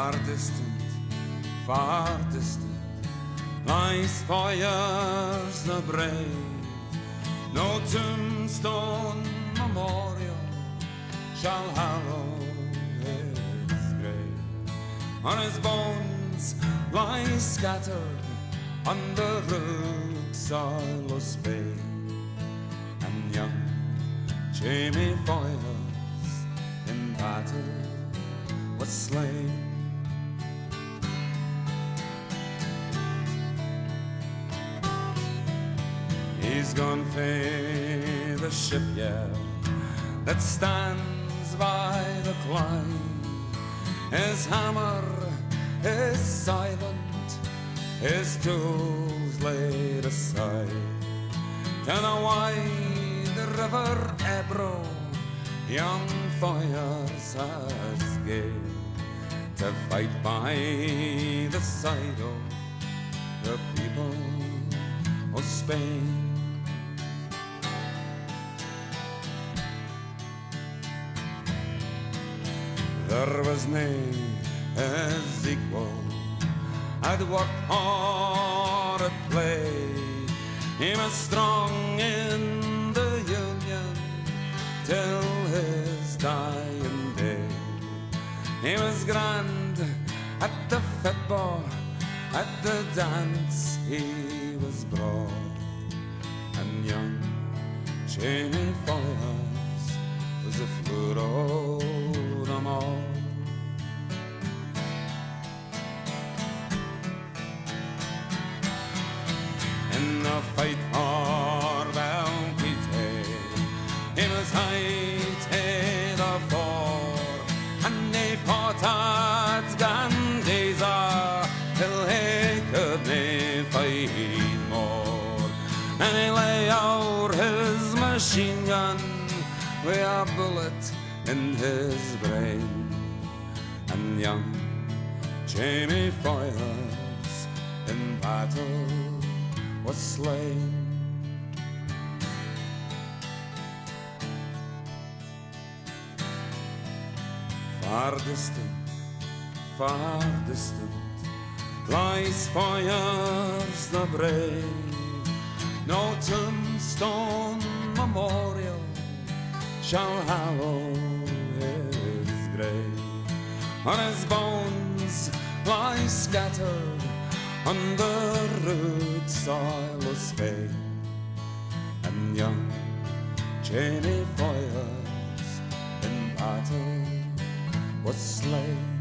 far distant, lies fires the brave. No tombstone memorial shall hallow his grave. On his bones lie scattered on the rude soil of Spain, and young Jamie Foyers in battle was slain. He's gone fae the shipyard that stands by the Clyde. His hammer is silent, his tools laid aside. Down a wide river Ebro, young Foyers has gone to fight by the side of the people of Spain. There was nae his equal at work or at play. He was strong in the Union till his dying day. He was grand at the football, at the dance he was broad, and young Jamie Foyers was a flood of them all. In the fight for Balquhidder, he was high the fore, and he fought at Gandesa till he could nae fight more. And he lay out his machine gun with a bullet in his brain, and young Jamie Foyers in battle was slain. Far distant, lies Foyers the brave. No tombstone memorial shall hallow his grave. On his bones lie scattered on the rude soil of Spain, and young Jamie Foyers in battle was slain.